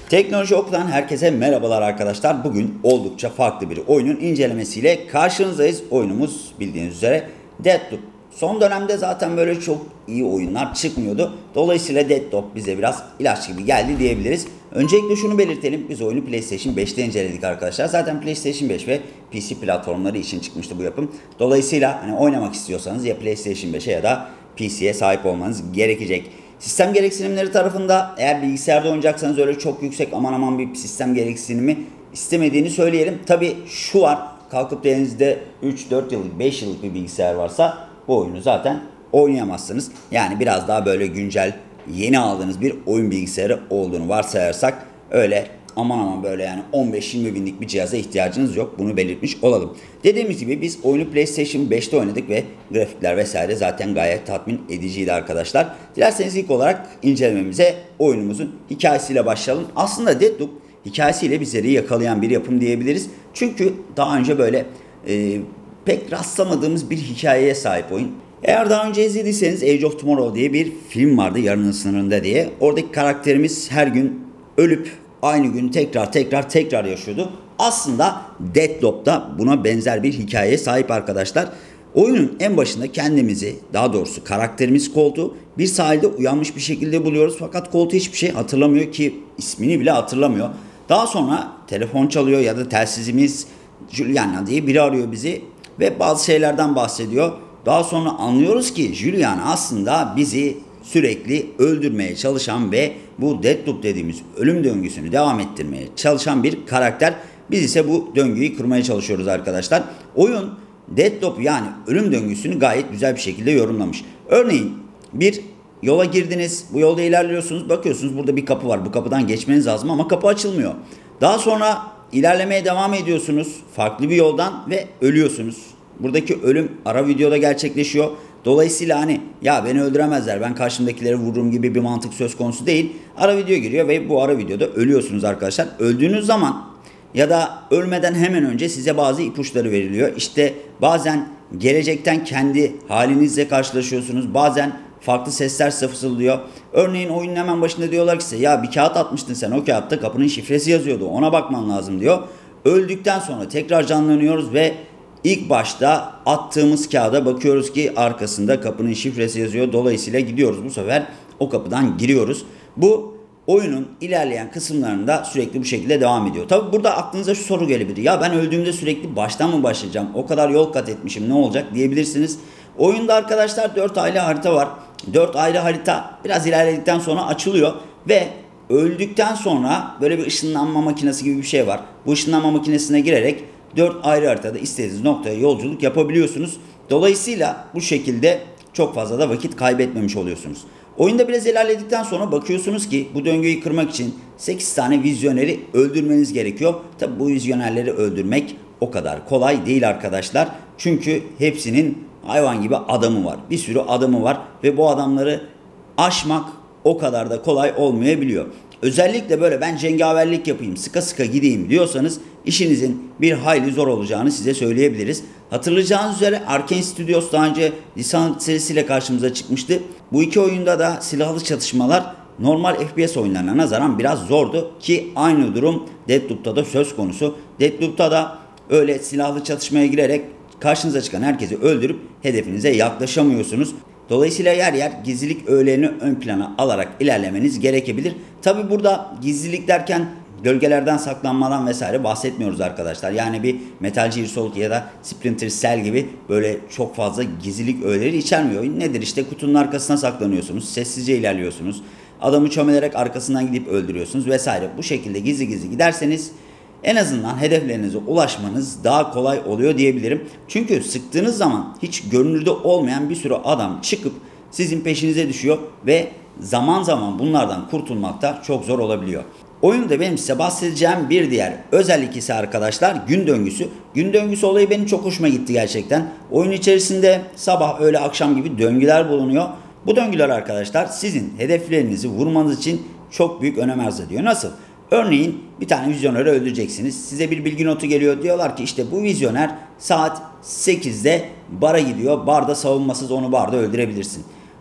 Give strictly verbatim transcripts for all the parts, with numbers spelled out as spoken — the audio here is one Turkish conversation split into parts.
Teknoloji Oku'dan herkese merhabalar arkadaşlar. Bugün oldukça farklı bir oyunun incelemesiyle karşınızdayız. Oyunumuz bildiğiniz üzere Deathloop. Son dönemde zaten böyle çok iyi oyunlar çıkmıyordu. Dolayısıyla Deathloop bize biraz ilaç gibi geldi diyebiliriz. Öncelikle şunu belirtelim. Biz oyunu PlayStation beşte inceledik arkadaşlar. Zaten PlayStation beş ve P C platformları için çıkmıştı bu yapım. Dolayısıyla hani oynamak istiyorsanız ya PlayStation beşe ya da P C'ye sahip olmanız gerekecek. Sistem gereksinimleri tarafında eğer bilgisayarda oynayacaksanız öyle çok yüksek aman aman bir sistem gereksinimi istemediğini söyleyelim. Tabi şu var, kalkıp da elinizde üç dört yıllık beş yıllık bir bilgisayar varsa bu oyunu zaten oynayamazsınız. Yani biraz daha böyle güncel yeni aldığınız bir oyun bilgisayarı olduğunu varsayarsak öyle aman aman böyle yani on beş yirmi binlik bir cihaza ihtiyacınız yok. Bunu belirtmiş olalım. Dediğimiz gibi biz oyunu PlayStation beşte oynadık ve grafikler vesaire zaten gayet tatmin ediciydi arkadaşlar. Dilerseniz ilk olarak incelememize oyunumuzun hikayesiyle başlayalım. Aslında Deathloop hikayesiyle bizleri yakalayan bir yapım diyebiliriz. Çünkü daha önce böyle e, pek rastlamadığımız bir hikayeye sahip oyun. Eğer daha önce izlediyseniz Age of Tomorrow diye bir film vardı, Yarının Sınırında diye. Oradaki karakterimiz her gün ölüp aynı gün tekrar tekrar tekrar yaşıyordu. Aslında Deathloop da buna benzer bir hikayeye sahip arkadaşlar. Oyunun en başında kendimizi, daha doğrusu karakterimiz Colt'u bir sahilde uyanmış bir şekilde buluyoruz. Fakat Colt hiçbir şey hatırlamıyor ki ismini bile hatırlamıyor. Daha sonra telefon çalıyor ya da telsizimiz Juliana diye biri arıyor bizi ve bazı şeylerden bahsediyor. Daha sonra anlıyoruz ki Juliana aslında bizi sürekli öldürmeye çalışan ve bu Deathloop dediğimiz ölüm döngüsünü devam ettirmeye çalışan bir karakter. Biz ise bu döngüyü kırmaya çalışıyoruz arkadaşlar. Oyun Deathloop yani ölüm döngüsünü gayet güzel bir şekilde yorumlamış. Örneğin bir yola girdiniz, bu yolda ilerliyorsunuz, bakıyorsunuz burada bir kapı var. Bu kapıdan geçmeniz lazım ama kapı açılmıyor. Daha sonra ilerlemeye devam ediyorsunuz farklı bir yoldan ve ölüyorsunuz. Buradaki ölüm ara videoda gerçekleşiyor. Dolayısıyla hani ya beni öldüremezler, ben karşımdakileri vururum gibi bir mantık söz konusu değil. Ara video giriyor ve bu ara videoda ölüyorsunuz arkadaşlar. Öldüğünüz zaman ya da ölmeden hemen önce size bazı ipuçları veriliyor. İşte bazen gelecekten kendi halinizle karşılaşıyorsunuz. Bazen farklı sesler fısıldıyor. Örneğin oyunun hemen başında diyorlar ki size ya bir kağıt atmıştın sen, o kağıtta kapının şifresi yazıyordu, ona bakman lazım diyor. Öldükten sonra tekrar canlanıyoruz ve İlk başta attığımız kağıda bakıyoruz ki arkasında kapının şifresi yazıyor. Dolayısıyla gidiyoruz bu sefer o kapıdan giriyoruz. Bu oyunun ilerleyen kısımlarında sürekli bu şekilde devam ediyor. Tabi burada aklınıza şu soru gelebilir. Ya ben öldüğümde sürekli baştan mı başlayacağım? O kadar yol kat etmişim, ne olacak diyebilirsiniz. Oyunda arkadaşlar dört ayrı harita var. dört ayrı harita biraz ilerledikten sonra açılıyor ve öldükten sonra böyle bir ışınlanma makinesi gibi bir şey var. Bu ışınlanma makinesine girerek dört ayrı haritada istediğiniz noktaya yolculuk yapabiliyorsunuz. Dolayısıyla bu şekilde çok fazla da vakit kaybetmemiş oluyorsunuz. Oyunda biraz ilerledikten sonra bakıyorsunuz ki bu döngüyü kırmak için sekiz tane vizyoneri öldürmeniz gerekiyor. Tabi bu vizyonerleri öldürmek o kadar kolay değil arkadaşlar. Çünkü hepsinin hayvan gibi adamı var. Bir sürü adamı var ve bu adamları aşmak o kadar da kolay olmayabiliyor. Özellikle böyle ben cengaverlik yapayım, sıka sıka gideyim diyorsanız işinizin bir hayli zor olacağını size söyleyebiliriz. Hatırlayacağınız üzere Arkane Studios daha önce Descent serisiyle karşımıza çıkmıştı. Bu iki oyunda da silahlı çatışmalar normal F P S oyunlarına nazaran biraz zordu ki aynı durum Deathloop'ta da söz konusu. Deathloop'ta da öyle silahlı çatışmaya girerek karşınıza çıkan herkesi öldürüp hedefinize yaklaşamıyorsunuz. Dolayısıyla yer yer gizlilik öğelerini ön plana alarak ilerlemeniz gerekebilir. Tabi burada gizlilik derken gölgelerden saklanmadan vesaire bahsetmiyoruz arkadaşlar. Yani bir Metal Gear Solid ya da Splinter Cell gibi böyle çok fazla gizlilik öğeleri içermiyor. Nedir işte kutunun arkasına saklanıyorsunuz, sessizce ilerliyorsunuz. Adamı çömelerek arkasından gidip öldürüyorsunuz vesaire. Bu şekilde gizli gizli giderseniz en azından hedeflerinize ulaşmanız daha kolay oluyor diyebilirim. Çünkü sıktığınız zaman hiç görünürde olmayan bir sürü adam çıkıp sizin peşinize düşüyor ve zaman zaman bunlardan kurtulmak da çok zor olabiliyor. Oyunda benim size bahsedeceğim bir diğer özellik ise arkadaşlar gün döngüsü. Gün döngüsü olayı benim çok hoşuma gitti gerçekten. Oyun içerisinde sabah, öğle, akşam gibi döngüler bulunuyor. Bu döngüler arkadaşlar sizin hedeflerinizi vurmanız için çok büyük önem arz ediyor. Nasıl? Örneğin bir tane vizyoneri öldüreceksiniz. Size bir bilgi notu geliyor. Diyorlar ki işte bu vizyoner saat sekizde bara gidiyor. Barda savunmasız onu barda öldürebilirsin.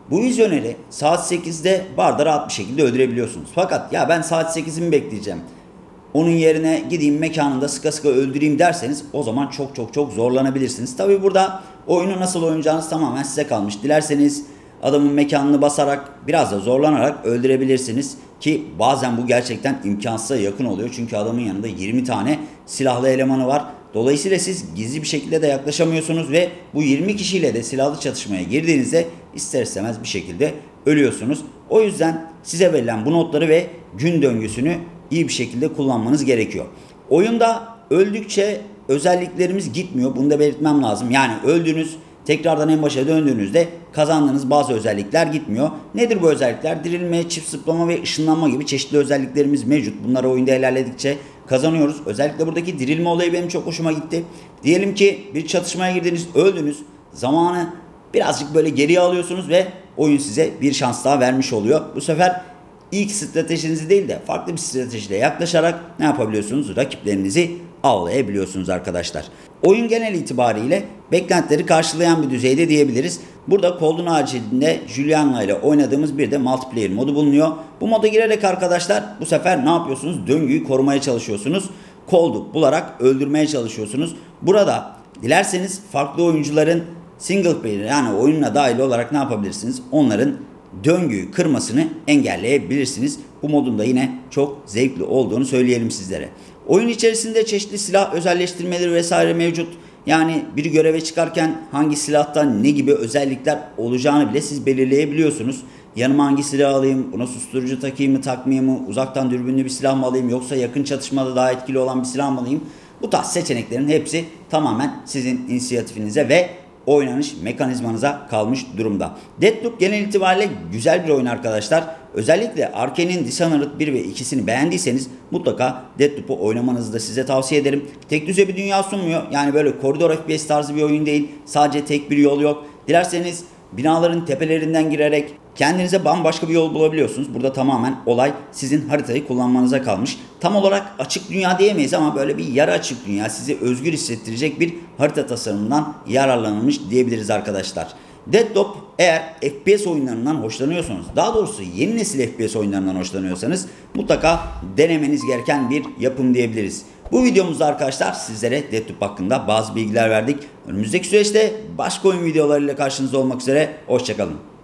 Bu vizyoneri saat sekizde barda rahat bir şekilde öldürebiliyorsunuz. Fakat ya ben saat sekizi mi bekleyeceğim, onun yerine gideyim mekanında sıka sıka öldüreyim derseniz o zaman çok çok çok zorlanabilirsiniz. Tabi burada oyunu nasıl oynayacağınız tamamen size kalmış. Dilerseniz adamın mekanını basarak biraz da zorlanarak öldürebilirsiniz. Ki bazen bu gerçekten imkansıza yakın oluyor. Çünkü adamın yanında yirmi tane silahlı elemanı var. Dolayısıyla siz gizli bir şekilde de yaklaşamıyorsunuz ve bu yirmi kişiyle de silahlı çatışmaya girdiğinizde ister istemez bir şekilde ölüyorsunuz. O yüzden size verilen bu notları ve gün döngüsünü iyi bir şekilde kullanmanız gerekiyor. Oyunda öldükçe özelliklerimiz gitmiyor. Bunu da belirtmem lazım. Yani öldüğünüz, tekrardan en başa döndüğünüzde kazandığınız bazı özellikler gitmiyor. Nedir bu özellikler? Dirilme, çift zıplama ve ışınlanma gibi çeşitli özelliklerimiz mevcut. Bunları oyunda ilerledikçe kazanıyoruz. Özellikle buradaki dirilme olayı benim çok hoşuma gitti. Diyelim ki bir çatışmaya girdiniz, öldünüz. Zamanı birazcık böyle geriye alıyorsunuz ve oyun size bir şans daha vermiş oluyor. Bu sefer ilk stratejinizi değil de farklı bir stratejiyle yaklaşarak ne yapabiliyorsunuz? Rakiplerinizi avlayabiliyorsunuz arkadaşlar. Oyun genel itibariyle beklentileri karşılayan bir düzeyde diyebiliriz. Burada Cold'un haricinde Juliana ile oynadığımız bir de multiplayer modu bulunuyor. Bu moda girerek arkadaşlar bu sefer ne yapıyorsunuz? Döngüyü korumaya çalışıyorsunuz. Cold'u bularak öldürmeye çalışıyorsunuz. Burada dilerseniz farklı oyuncuların single player yani oyununa dahil olarak ne yapabilirsiniz? Onların döngüyü kırmasını engelleyebilirsiniz. Bu modun da yine çok zevkli olduğunu söyleyelim sizlere. Oyun içerisinde çeşitli silah özelleştirmeleri vesaire mevcut. Yani bir göreve çıkarken hangi silahtan ne gibi özellikler olacağını bile siz belirleyebiliyorsunuz. Yanıma hangi silah alayım, buna susturucu takayım mı takmayayım mı, uzaktan dürbünlü bir silah mı alayım yoksa yakın çatışmada daha etkili olan bir silah mı alayım? Bu tarz seçeneklerin hepsi tamamen sizin inisiyatifinize ve oynanış mekanizmanıza kalmış durumda. Deathloop genel itibariyle güzel bir oyun arkadaşlar. Özellikle Arkane'in Dishonored bir ve ikisini beğendiyseniz mutlaka Deathloop'u oynamanızı da size tavsiye ederim. Tek düze bir dünya sunmuyor. Yani böyle koridor F P S tarzı bir oyun değil. Sadece tek bir yol yok. Dilerseniz binaların tepelerinden girerek kendinize bambaşka bir yol bulabiliyorsunuz. Burada tamamen olay sizin haritayı kullanmanıza kalmış. Tam olarak açık dünya diyemeyiz ama böyle bir yarı açık dünya, sizi özgür hissettirecek bir harita tasarımından yararlanılmış diyebiliriz arkadaşlar. Deathloop eğer F P S oyunlarından hoşlanıyorsanız, daha doğrusu yeni nesil F P S oyunlarından hoşlanıyorsanız mutlaka denemeniz gereken bir yapım diyebiliriz. Bu videomuzda arkadaşlar sizlere Deathloop hakkında bazı bilgiler verdik. Önümüzdeki süreçte başka oyun videolarıyla karşınızda olmak üzere. Hoşçakalın.